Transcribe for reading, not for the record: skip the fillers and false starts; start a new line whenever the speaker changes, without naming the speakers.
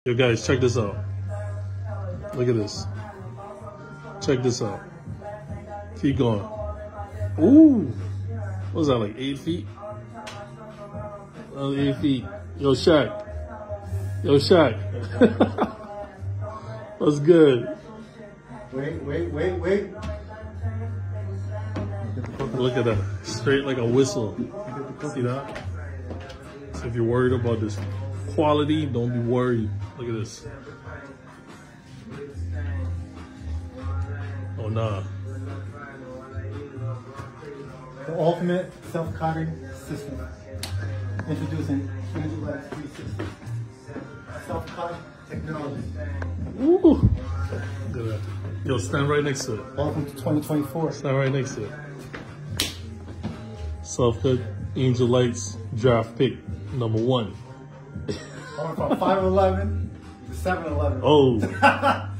Yo guys, check this out. Look at this. Check this out. Keep going. Ooh. What was that, like 8 feet? 8 feet. Yo, Shaq. Yo, Shaq. That's good.
Wait.
Look at that. Straight like a whistle. See that? So if you're worried about this quality, don't be worried. Look at this. Oh, nah.
The ultimate self-cutting system. Introducing Angelex 360. Self-cut technology.
Ooh. Look at that. Yo, stand right next to it.
Welcome to 2024.
Stand right next to it. Self-cut Angelex draft pick #1.
Going from 5'11" to 7'11".
Oh.